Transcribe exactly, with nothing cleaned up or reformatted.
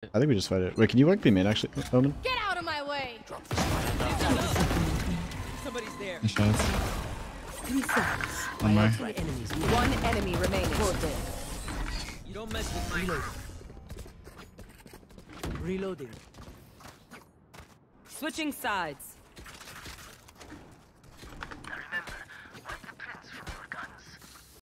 I think we just fight it. Wait, can you work B main actually, Omen? Get out of my way! Somebody's there. Nice shots. One more. One enemy remaining. You don't mess with my reloading. Switching sides.